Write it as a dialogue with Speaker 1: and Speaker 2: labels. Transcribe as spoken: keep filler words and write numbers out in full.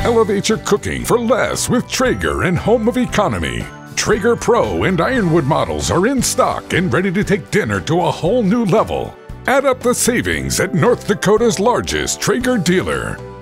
Speaker 1: Elevate your cooking for less with Traeger and Home of Economy. Traeger Pro and Ironwood models are in stock and ready to take dinner to a whole new level. Add up the savings at North Dakota's largest Traeger dealer.